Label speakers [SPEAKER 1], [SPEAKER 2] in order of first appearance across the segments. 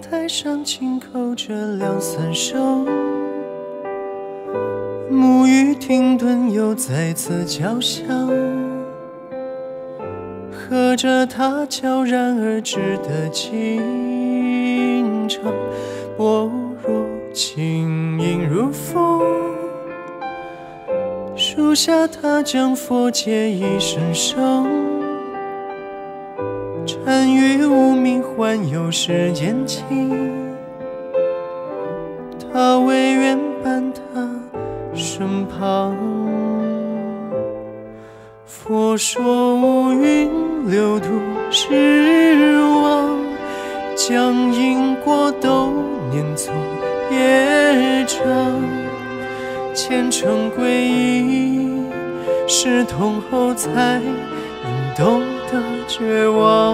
[SPEAKER 1] 台上轻叩着两三声，沐浴停顿又再次交响，和着他悄然而至的轻唱，般若轻盈如风。树下他将佛界一声声，禅语无名环游世间情。他唯愿伴他身旁，佛说无云流度世往，将因果都念作业障。虔诚皈依，是通后才能懂得绝望。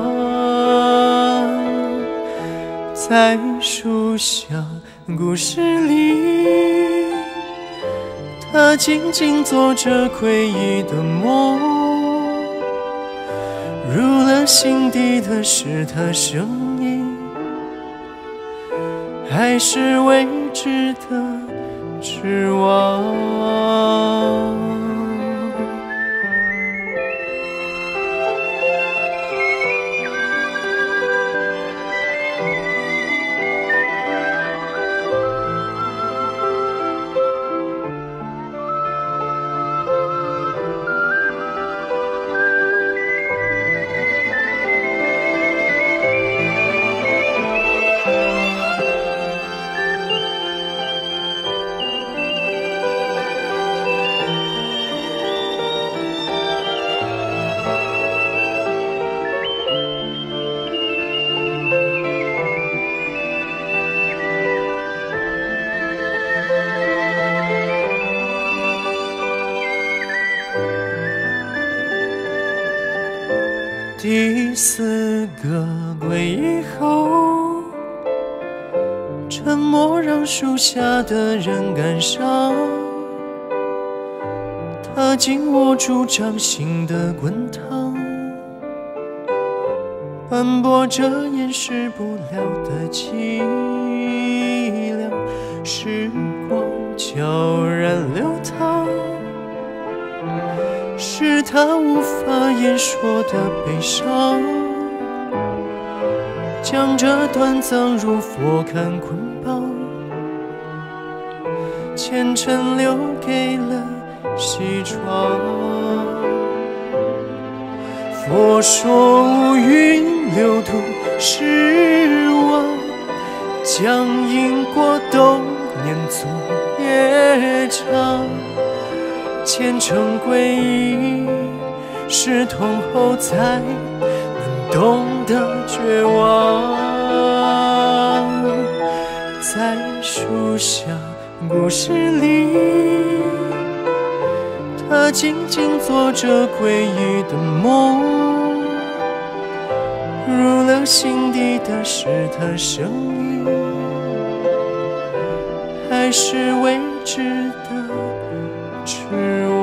[SPEAKER 1] 在书香故事里，他静静做着诡异的梦，入了心底的是他声音，还是未知的指望。第四个皈依后，沉默让树下的人感伤。他紧握住掌心的滚烫，斑驳着掩饰不了的凄凉。时光悄然流淌，是他无法言说的悲伤，将这段葬入佛龛捆绑，前尘留给了西窗。佛说无云流度世往，将因果都念作业障。虔诚皈依，是通后才能懂得绝望。在书香故事里，他静静做着诡异的梦，入了心底的是他声音，还是未知的指